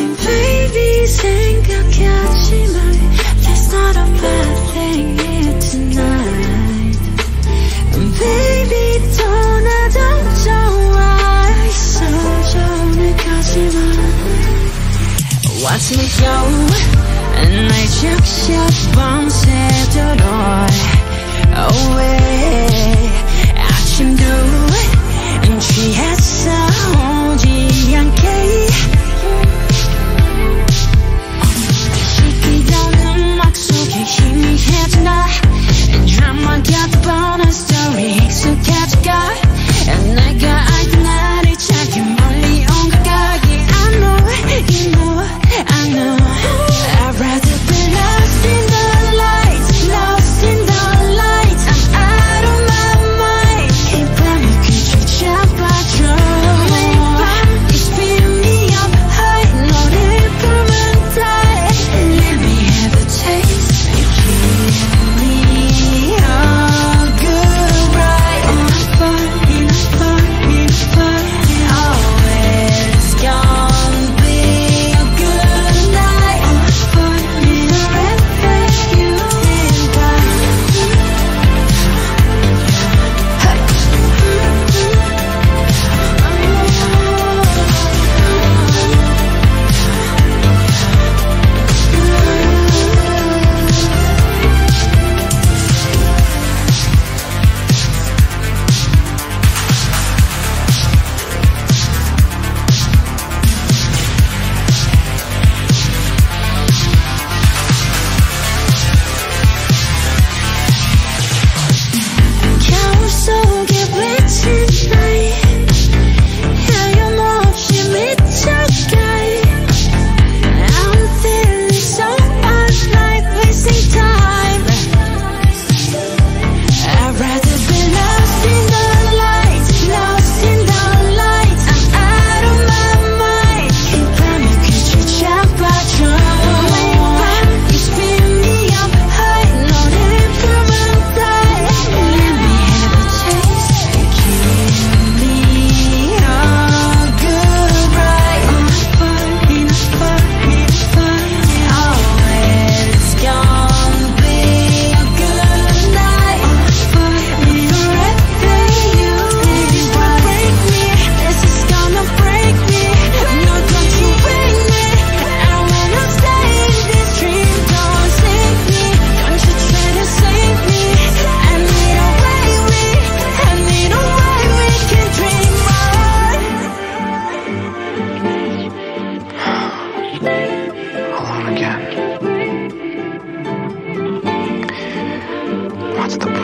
Baby 생각하지만 there's not a bad thing here tonight. Baby 떠나도 좋아 있어 오늘까지만. Watch me go 날 즉시 밤새도록 away. 아침도 취했어 오지 않게. 시끄러운 음악 속에 희미해지나 Drama got the bonus story 익숙해져가 내가 알던 나를 찾기 멀리 온 것 같아. I know, you know, I know I'd rather be lost in the lights, lost in the lights. I'm out of my mind. 이 밤을 그저 잡아줘. 매일 밤 you spin me up high. 너를 부르면 돼. Let me have a taste. You give me a good ride. Enough fun, enough fun, enough fun. Oh, it's gonna be a good night. Enough fun, everything you think I. 겨울 속에 비친 night. 하염없이 미쳐가. I'm feeling so alive, wasting time. I'd rather be lost in the lights, lost in the lights. I'm out of my mind. 이 밤을 그저 잡아줘. 매일 밤 you spin me up high. 너를 부르면 돼. Let me have a taste. You give me a good ride. Enough fun, enough fun, enough fun. Oh, it's gonna be a good night. Enough fun, everything you think will break me. This is gonna break me. No, don't you break me. I don't wanna stay in this dream. Don't save me. Don't you try to save me. I need a way we can dream on. Alone again. What's the point?